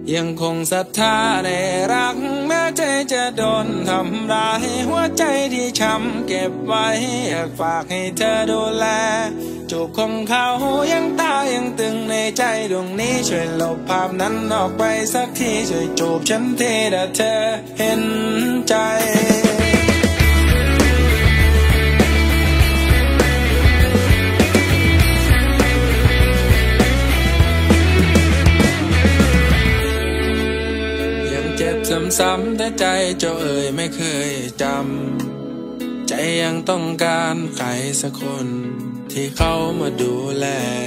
ยังคงศรัทธาในรักแม้ใจจะโดนทำร้ายหัวใจที่ช้ำเก็บไว้อยากฝากให้เธอดูแลจูบของเขายังตายังตึงในใจดวงนี้ช่วยลบภาพนั้นออกไปสักทีช่วยจูบฉันทีถ้าเธอเห็นใจซ้ำๆแต่ใจเจ้าเอ่ยไม่เคยจำใจยังต้องการใครสักคนที่เขามาดูแล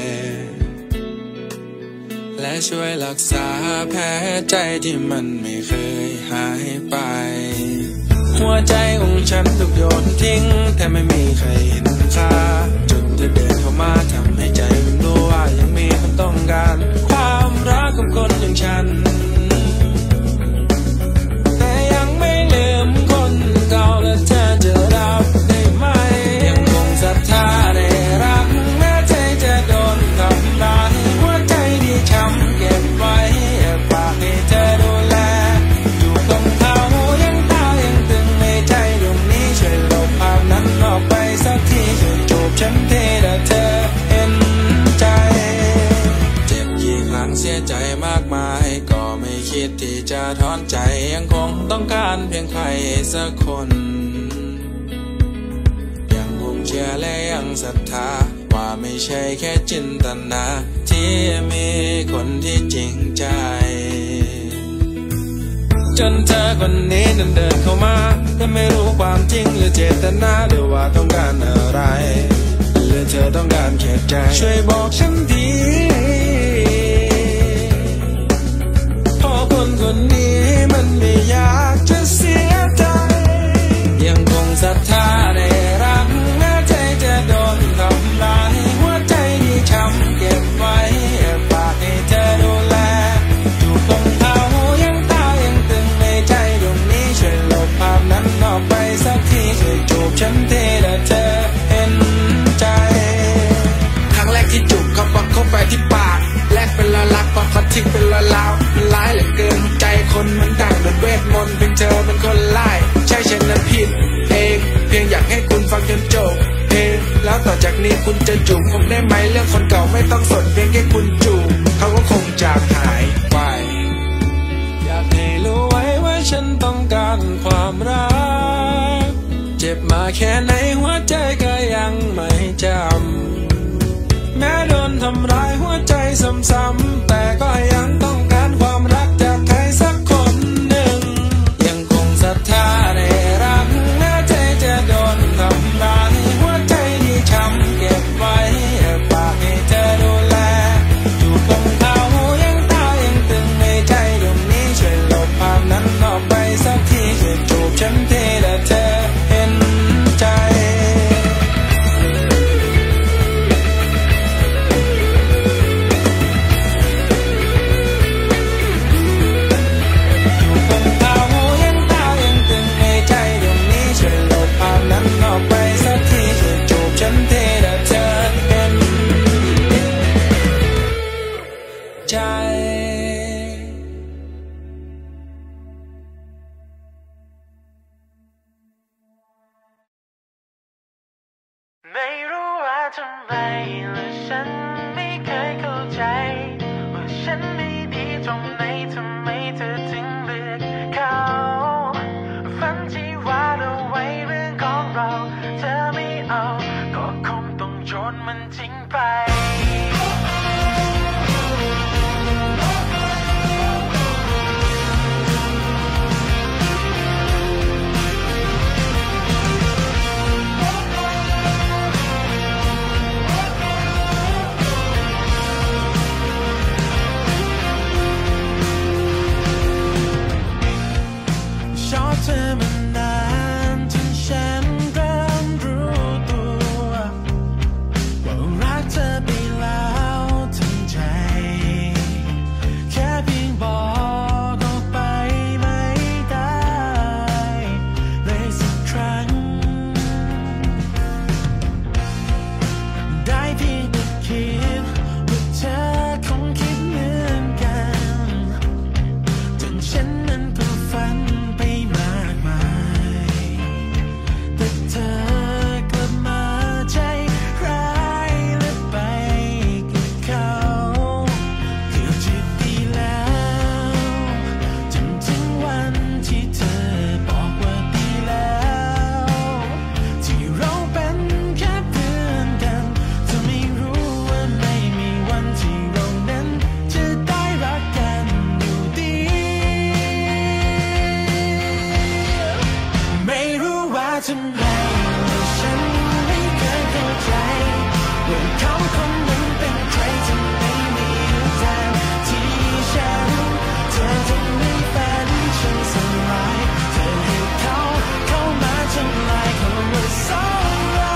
และช่วยรักษาแผลใจที่มันไม่เคยหายไปหัวใจของฉันถูกโยนทิ้งแต่ไม่มีใครเห็นค่าจนเธอเดินเข้ามาทำให้ใจมันรู้ว่ายังมีคนต้องการความรักกับคนอย่างฉันเก่าแล้วเธอจะรับได้ไหมยังคงศรัทธาในรักแม้ใจจะโดนทำร้ายหัวใจที่ช้ำเก็บไว้ฝากให้เธอดูแลอยู่กับเขายังตายังตึงในใจดวงนี้ช่วยลบภาพนั้นออกไปสักทีช่วยจูบฉันทีถ้าเธอเห็นใจเจ็บกี่ครั้งเสียใจมากมายก็ไม่คิดที่จะถอนใจยังคงต้องการเพียงใครสักคนยังคงเชื่อและยังศรัทธาว่าไม่ใช่แค่จินตนาที่มีคนที่จริงใจจนเธอคนนี้นั้นเดินเข้ามาแต่ไม่รู้ความจริงหรือเจตนาหรือว่าต้องการอะไรหรือเธอต้องการแค่ใจช่วยบอกฉันทีคนคนนี้มันไม่อยากจะเสียใจยังคงศรัทธาในรักแม้ใจจะโดนทำร้ายหัวใจที่ช้ำเก็บไว้ฝากให้เธอดูแลอยู่กับเขายังตายังตึงในใจดวงนี้ช่วยลบภาพนั้นออกไปสักทีช่วยจูบฉันทีถ้าเธอเห็นใจครั้งแรกที่จูบเขาปักเข้าไปที่ปากแลกเป็นละลักพอเขาทิ้งเป็นละลาวมันร้ายเหลือเกินใจคนมันดังเหมือนเวทมนต์เพียงเธอเป็นคนไล่ใช่ฉันนั้นผิดเองเพียงอยากให้คุณฟังจนจบเพลงแล้วต่อจากนี้คุณจะจูบผมได้ไหมเรื่องคนเก่าไม่ต้องสนเพียงแค่คุณจูบเขาก็คงจากหายไปอยากให้รู้ไว้ว่าฉันต้องการความรักเจ็บมาแค่ไหนหัวใจก็ยังไม่จำแม้โดนทำร้ายหัวใจซ้ำๆแต่ก็ยังต้องการความรักจากใครสักคนหนึ่งยังคงศรัทธาในรักแม้ใจจะโดนทำร้ายหัวใจที่ช้ำเก็บไว้ฝากให้เธอดูแลอยู่กับเขายังตายังตึงในใจดวงนี้ช่วยลบภาพนั้นออกไปสักทีช่วยจูบฉันทีถ้าเธอเห็นใจไม่รู้ว่าทำไมและฉันไม่เคยเข้าใจว่าฉันไม่ดีตรงไหนทำไมเธอถึงเลือกเขาฝันที่วาดเอาไว้เรื่องของเราเธอไม่เอาก็คงต้องโยนมันทิ้งไปเขาคนนั้นเป็นใครจะไม่มีแทนที่ฉันเธอจะไม่ฝันฉันสลายเธอให้เขาเข้ามาทำลายคำว่าสองเรา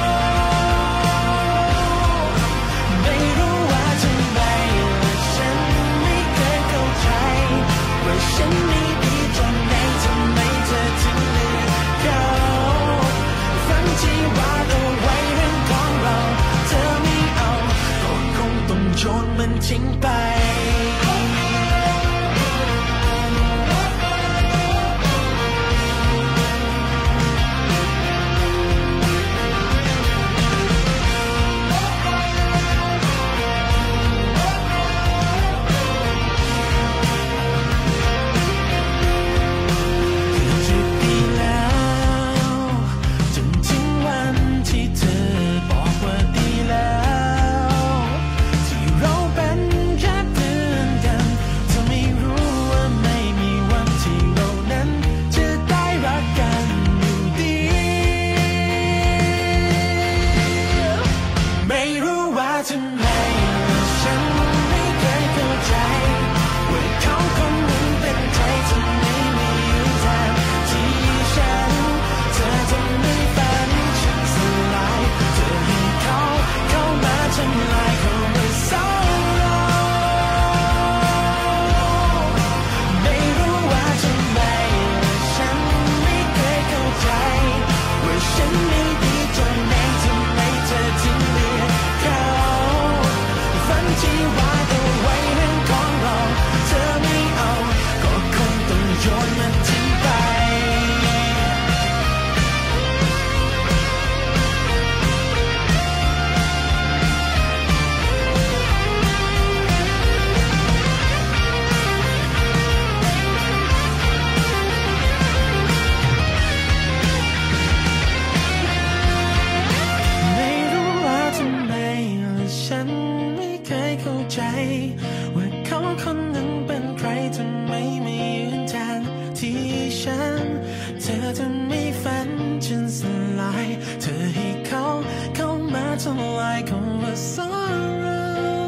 ไม่รู้ว่าทำไมว่าฉันไม่เคยเข้าใจว่าฉันไม่ดีตรงไหนทำไมเธอถึงเลือกเขาฝันที่วาดเอาไว้เรื่องของเราเธอไม่เอาก็คงต้องโยนมันทิ้งไปว่าเขาคนนั้นเป็นใครทำไมไม่ยืนแทนที่ฉันเธอจะไม่ฝันฉันสลายเธอให้เขาเข้ามาทำลายคำว่าสองเรา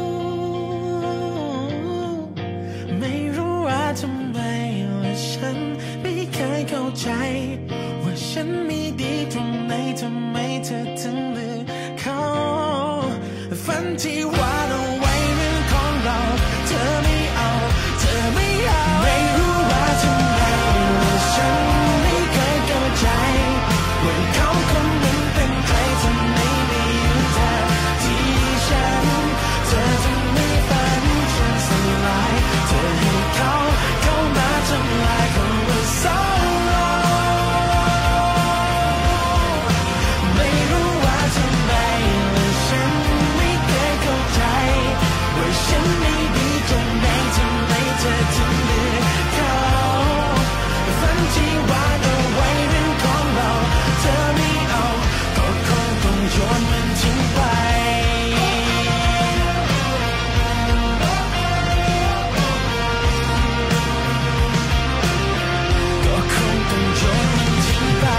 ไม่รู้ว่าทำไมว่าฉันไม่เคยเข้าใจว่าฉันมีดีตรงไหนทำไมเธอถึงเลือกเขาฝันที่วาดเอาไว้เรื่องของเราเธอไม่เอาเธอไม่เอาไม่รู้ว่าทำไมว่าฉันไม่เคยเข้าใจว่าเขาคนนั้นเป็นใครทำไมไม่ยืนแทนที่ฉันเธอจะไม่ฝันฉันสลายเธอให้เขาเข้ามาทำลายคำว่าสองเราไม่รู้ว่าทำไมว่าฉันไม่เคยเข้าใจว่าฉันไม่ดีตรงไหนทำไมเธอถึงเลือกเขาฝันที่วาดเอาไว้เรื่องของเราเธอไม่เอาก็คงต้องโยนมันทิ้งไปก็คงต้องโยนมันทิ้งไป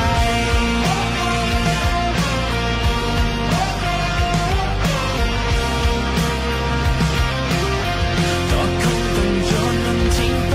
ก็คงต้องโยนมันทิ้งไป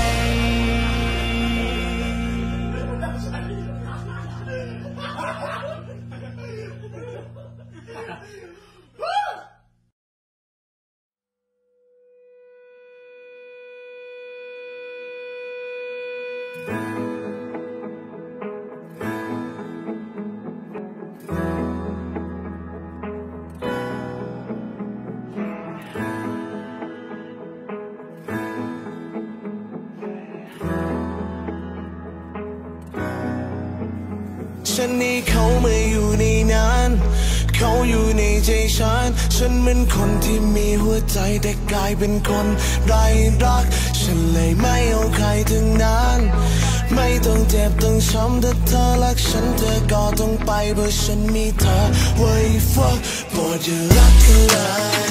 ฉันนี่เขาไม่อยู่ในนั้นเขาอยู่ในใจฉันเป็นคนที่มีหัวใจแต่กลายเป็นคนไร้รักฉันเลยไม่เอาใครทั้งนั้นไม่ต้องเจ็บต้องช้ำถ้าเธอรักฉันเธอก็ต้องไปเพราะฉันมีเธอไว้ฟังโปรดอย่ารักกันเลย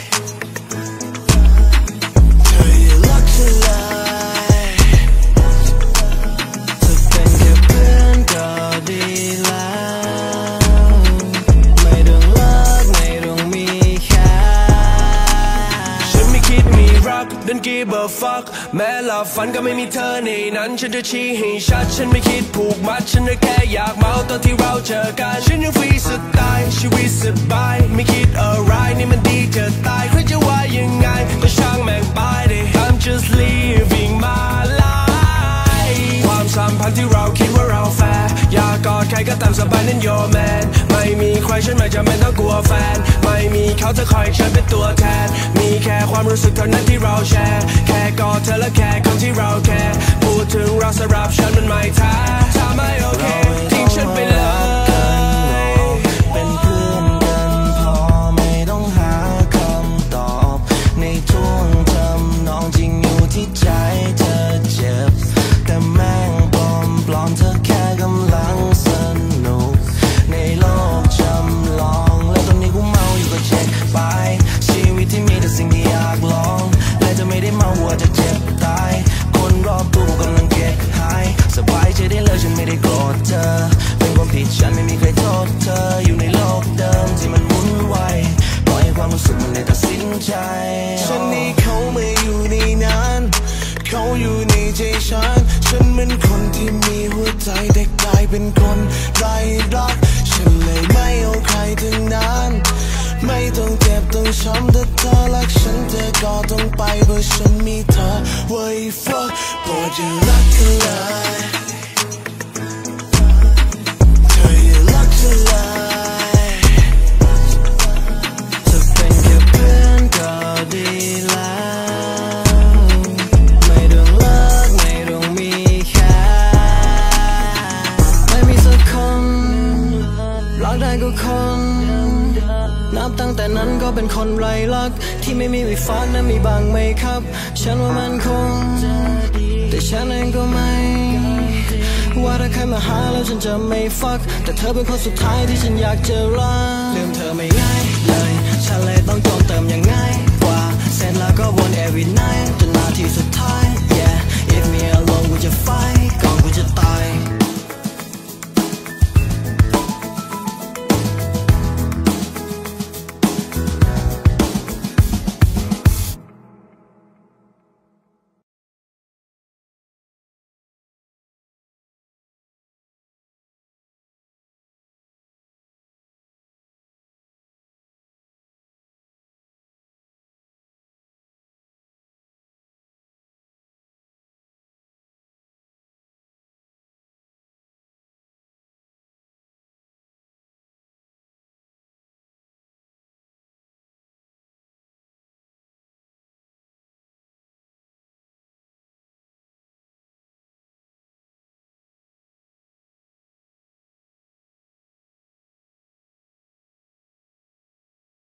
เธออย่ารักฉันเลยดีแล้วไม่ต้องเลิกไม่ต้องมี give a fuck แม้หลับฝันก็ไม่มีเธอในนั้นฉันจะชี้ให้ชัดฉันไม่คิดผูกมัดฉันแค่อยากเมาตอนที่เราเจอกันฉันยังฟรีสไตล์ชีวิตสบายไม่คิดอะไรนี่มันดีจะตายใครจะว่ายังไงก็ช่างแม่งไปดิ I'm just living my life ความสัมพันธ์ที่เราคิดว่าเราแฟร์อยากกอดใครก็ตามสบายนั่น your man ไม่มีใครฉันไม่จำเป็นต้องกลัวแฟนไม่มีเขาจะคอยฉันเป็นตัวแทนมีแค่ความรู้สึกเท่านั้นที่เราแชร์แค่กอดเธอและแค่คนที่เราแคร์พูดถึงเราสำหรับฉันมันไม่แท้ถ้าไม่โอเคทิ้งฉันไปเลยเป็นเพื่อนกันพอไม่ต้องหาคำตอบในช่วงทำนองจริงอยู่ที่ใจเธอเจ็บแต่แม่งปลอมเธอแค่กำลังสนุกในโลกจำลองและตอนนี้กูเมาอยู่ก็เช็คไปชีวิตที่มีแต่สิ่งที่อยากลองและจะไม่ได้เมาว่าจะเจ็บตายคนรอบตัวกำลังเก็บหายสบายใจได้เลยฉันไม่ได้โกรธเธอเป็นความผิดฉันไม่มีใครโทษเธออยู่ในโลกเดิมที่มันวุ่นวายปล่อยให้ความรู้สึกมันได้ตัดสินใจฉันนี่เขาไม่อยู่ในนั้นเขาอยู่ในใจฉันเป็นคนที่มีหัวใจแต่กลายเป็นคนไร้รักฉันเลยไม่เอาใครทั้งนั้นไม่ต้องเจ็บต้องช้ำแต่เธอรักฉันเธอก็ต้องไปเพราะฉันมีเธอไว้ fuck โปรดอย่ารักเธอเลยเธออย่ารักเธอเลยจะเป็นแค่เพื่อนก็ดีแล้วไม่ต้องเลิกไม่ต้องมีแค่ไม่มีสักคนรักได้ก็คนนับตั้งแต่นั้นก็เป็นคนไร้รักที่ไม่มีวิฝันนั้นมีบางไหมครับฉันว่ามันคงแต่ฉันเองก็ไม่ว่าถ้าใครมาหาแล้วฉันจะไม่ฟักแต่เธอเป็นคนสุดท้ายที่ฉันอยากจะรักลืมเธอไม่ง่ายเลยฉันเลยต้องเติมอย่างง่ายกว่าเสร็จแล้วก็วน every night จนนาทีสุดท้าย yeah if me alone กูจะ fight ก่อนกูจะตาย